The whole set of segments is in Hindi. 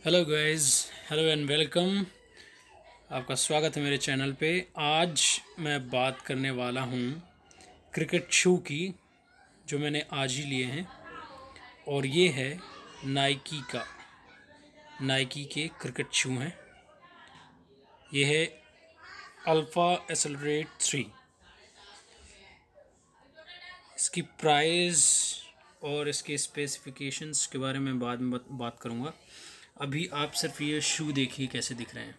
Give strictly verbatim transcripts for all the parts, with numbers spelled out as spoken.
Hello guys, hello and welcome. आपका स्वागत है मेरे चैनल पे। आज मैं बात करने वाला हूँ क्रिकेट शू की, जो मैंने आज ही लिए हैं। और ये है नाइकी का, नाइकी के क्रिकेट शू हैं। ये है अल्फ़ा एक्सेलरेट थ्री। इसकी प्राइस और इसके स्पेसिफिकेशंस के बारे में बाद में बात करूँगा। अभी आप सिर्फ ये शू देखिए कैसे दिख रहे हैं।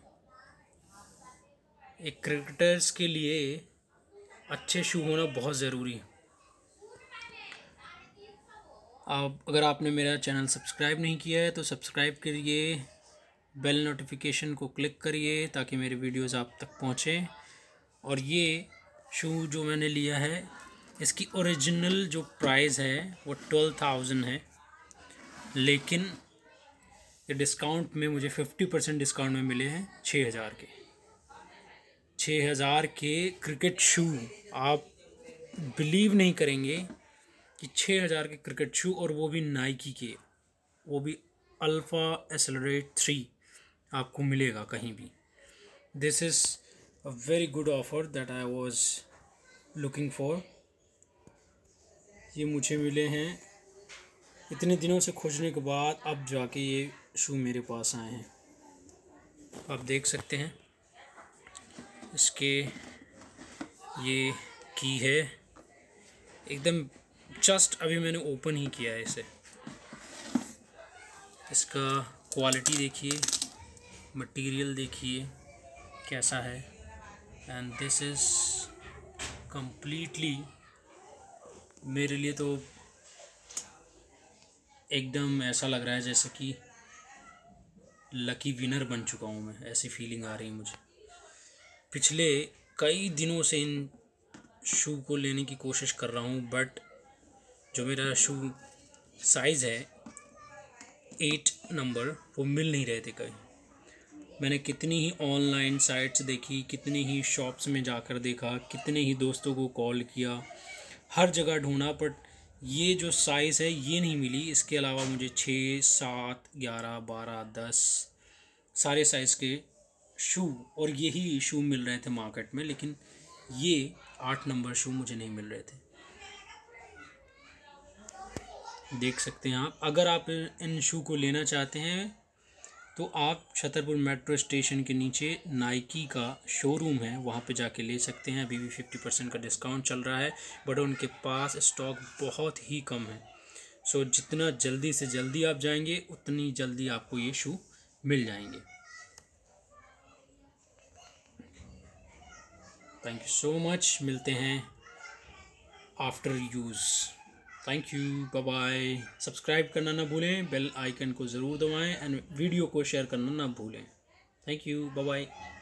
एक क्रिकेटर्स के लिए अच्छे शू होना बहुत ज़रूरी है। आप अगर आपने मेरा चैनल सब्सक्राइब नहीं किया है तो सब्सक्राइब करिए, बेल नोटिफिकेशन को क्लिक करिए ताकि मेरे वीडियोस आप तक पहुँचें। और ये शू जो मैंने लिया है, इसकी ओरिजिनल जो प्राइस है वो ट्वेल्व थाउजेंड है, लेकिन ये डिस्काउंट में मुझे फिफ्टी परसेंट डिस्काउंट में मिले हैं छः हज़ार के। छः हज़ार के क्रिकेट शू, आप बिलीव नहीं करेंगे कि छः हज़ार के क्रिकेट शू, और वो भी नाइकी के, वो भी अल्फ़ा एक्सेलरेट थ्री आपको मिलेगा कहीं भी। This is a very good offer that I was looking for. ये मुझे मिले हैं इतने दिनों से खोजने के बाद, अब जाके ये शू मेरे पास आए हैं। आप देख सकते हैं इसके, ये की है एकदम जस्ट अभी मैंने ओपन ही किया है इसे। इसका क्वालिटी देखिए, मटेरियल देखिए कैसा है। एंड दिस इज़ कंप्लीटली मेरे लिए तो एकदम ऐसा लग रहा है जैसे कि लकी विनर बन चुका हूँ मैं, ऐसी फीलिंग आ रही है मुझे। पिछले कई दिनों से इन शू को लेने की कोशिश कर रहा हूँ, बट जो मेरा शू साइज़ है एट नंबर, वो मिल नहीं रहे थे कहीं। मैंने कितनी ही ऑनलाइन साइट्स देखी, कितनी ही शॉप्स में जाकर देखा, कितने ही दोस्तों को कॉल किया, हर जगह ढूंढा, बट ये जो साइज़ है ये नहीं मिली। इसके अलावा मुझे छः, सात, ग्यारह, बारह, दस सारे साइज़ के शू और यही शू मिल रहे थे मार्केट में, लेकिन ये आठ नंबर शू मुझे नहीं मिल रहे थे। देख सकते हैं आप। अगर आप इन शू को लेना चाहते हैं तो आप छतरपुर मेट्रो स्टेशन के नीचे नाइकी का शोरूम है, वहाँ पे जाके ले सकते हैं। अभी भी फिफ्टी परसेंट का डिस्काउंट चल रहा है, बट उनके पास स्टॉक बहुत ही कम है। सो जितना जल्दी से जल्दी आप जाएंगे उतनी जल्दी आपको ये शू मिल जाएंगे। Thank you so much. मिलते हैं after use. Thank you, bye bye. Subscribe करना ना भूलें, बेल आइकन को ज़रूर दबाएं, एंड वीडियो को शेयर करना ना भूलें। Thank you, bye bye.